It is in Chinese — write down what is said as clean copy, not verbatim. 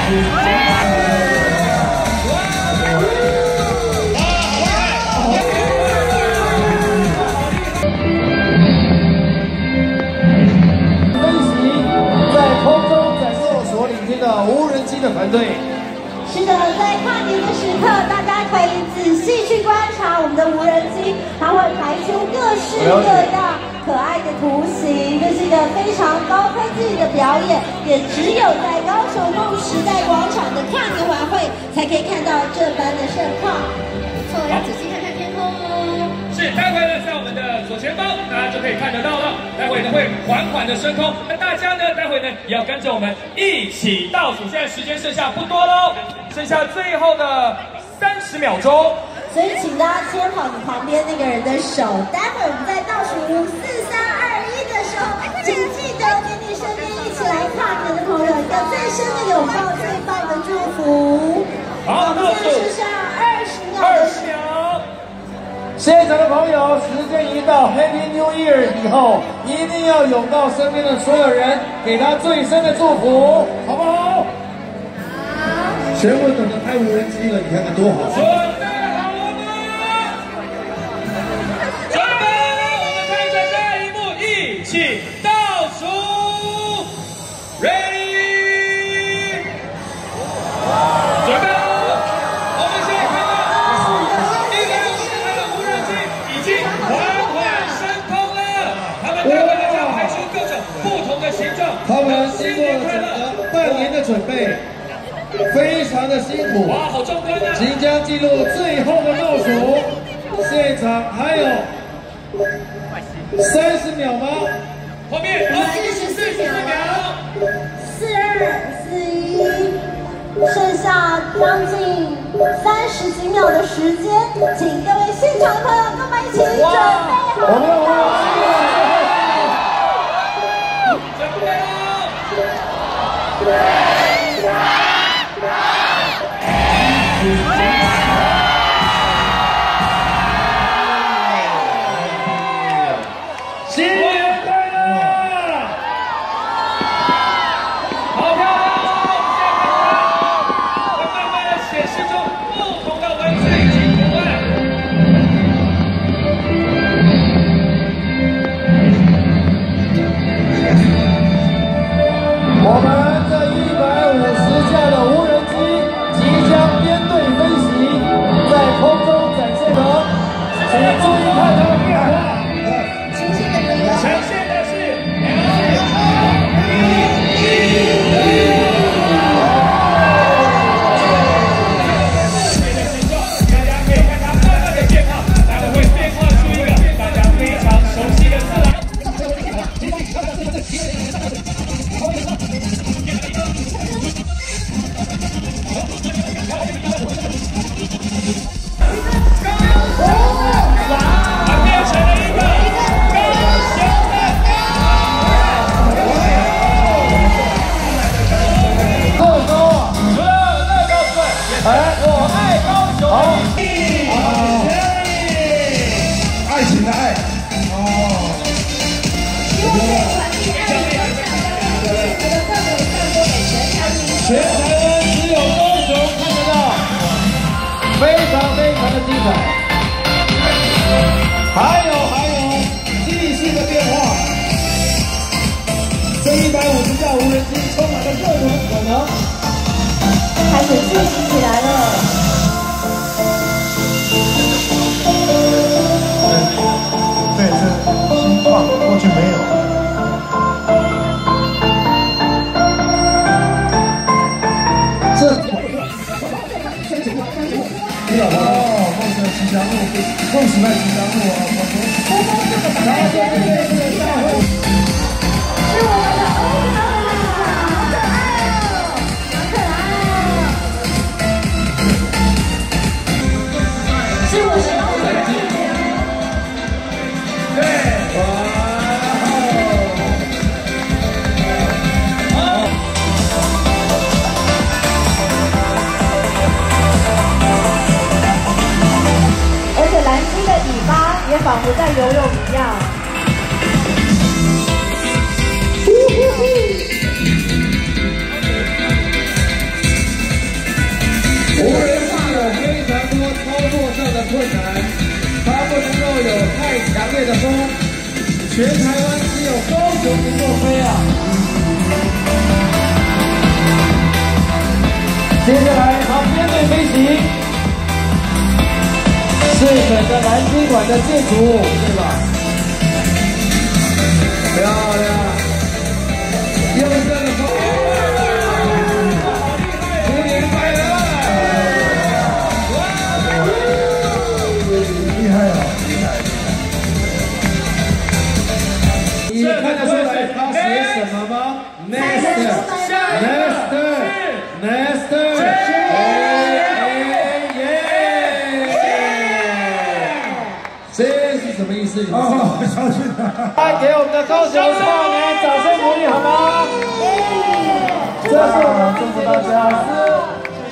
无人机的团队。 是的，在跨年的时刻，大家可以仔细去观察我们的无人机，它会排出各式各样可爱的图形，这是一个非常高科技的表演，也只有在高雄梦时代广场的跨年晚会才可以看到这般的盛况。不错，要仔细看看天空哦。 是，待会呢，在我们的左前方，大家就可以看得到了。待会呢会缓缓的升空，那大家呢，待会呢也要跟着我们一起倒数。现在时间剩下不多喽，剩下最后的30秒钟。 所以请大家牵好你旁边那个人的手，待会我们在倒数5、4、3、2、1的时候，请记得给你身边一起来跨年的朋友一个最深的拥抱、最棒的祝福。好，我们现在剩下20秒。20秒。 现场的朋友，时间一到 ，Happy New Year 以后，一定要拥抱身边的所有人，给他最深的祝福，好不好？好。全部等着拍无人机了，你看看多好！准备好了吗？ 准备，我们看着这一幕，一起倒数 ，Ready， 准备。 他们经过了整个半年的准备，非常的辛苦。 哇，好壮观啊！ 即将进入最后的倒数，现场还有30秒吗？ 后面44秒 ，42、41，剩下将近30几秒的时间，请各位现场的朋友跟我们一起准备好。 我们有新年快乐！ 好漂亮哦！我们现在看到会慢慢的显示出不同的文字以及图案。 我们这150架的无人机即将编队飞行，在空中展现了，请注意看它的变化。 呈现的是大家可以看它慢慢的变化，它们会变化出一个大家非常熟悉的字来。 爱情的爱，全台湾只有高雄看得到，非常非常的精彩。还有继续的变化，这150架无人机充满了各种可能， 开始进行起来了。 对，这新创过去没有。梦时代吉祥物啊！然后在这个大会， 是我们的欧娜，好可爱哦，好可爱哦！是我喜欢的。 对，哇！ 而且蓝鲸的尾巴也仿佛在游泳一样。 全台湾只有高雄能够飞啊！接下来航编队飞行，是整个南京馆的建筑物，对吧？漂亮！右侧的风，新年快乐！ 厉害哦，厉害！ 你看得出来他写什么吗 ？Nester， 这是什么意思？ 哦，相信他。 来给我们的高雄少年掌声鼓励好吗？这是我们祝福大家。